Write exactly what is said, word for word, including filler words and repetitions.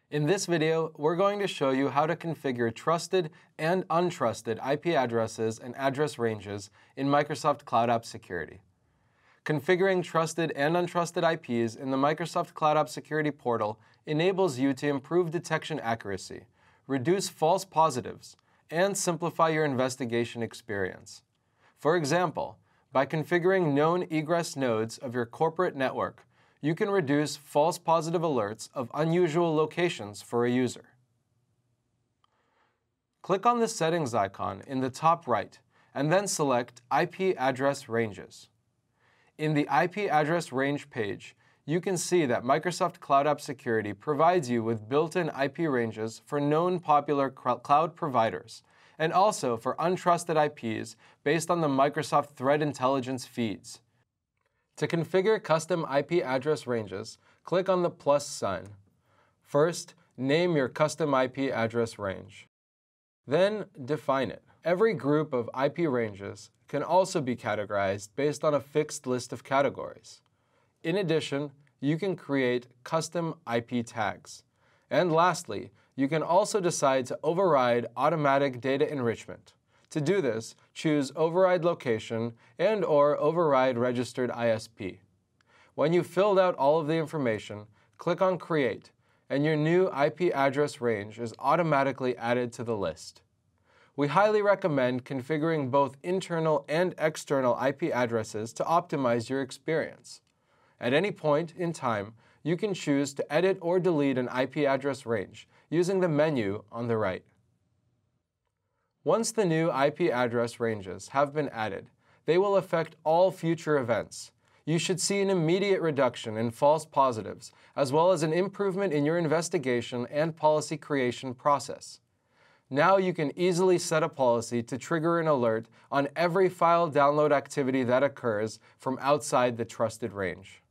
In this video, we're going to show you how to configure trusted and untrusted I P addresses and address ranges in Microsoft Cloud App Security. Configuring trusted and untrusted I Ps in the Microsoft Cloud App Security portal enables you to improve detection accuracy, reduce false positives, and simplify your investigation experience. For example, by configuring known egress nodes of your corporate network, you can reduce false positive alerts of unusual locations for a user. Click on the settings icon in the top right, and then select I P address ranges. In the I P address range page, you can see that Microsoft Cloud App Security provides you with built-in I P ranges for known popular cloud providers, and also for untrusted I Ps based on the Microsoft Threat Intelligence feeds. To configure custom I P address ranges, click on the plus sign. First, name your custom I P address range. Then, define it. Every group of I P ranges can also be categorized based on a fixed list of categories. In addition, you can create custom I P tags. And lastly, you can also decide to override automatic data enrichment. To do this, choose Override Location and or Override Registered I S P. When you've filled out all of the information, click on Create, and your new I P address range is automatically added to the list. We highly recommend configuring both internal and external I P addresses to optimize your experience. At any point in time, you can choose to edit or delete an I P address range using the menu on the right. Once the new I P address ranges have been added, they will affect all future events. You should see an immediate reduction in false positives, as well as an improvement in your investigation and policy creation process. Now you can easily set a policy to trigger an alert on every file download activity that occurs from outside the trusted range.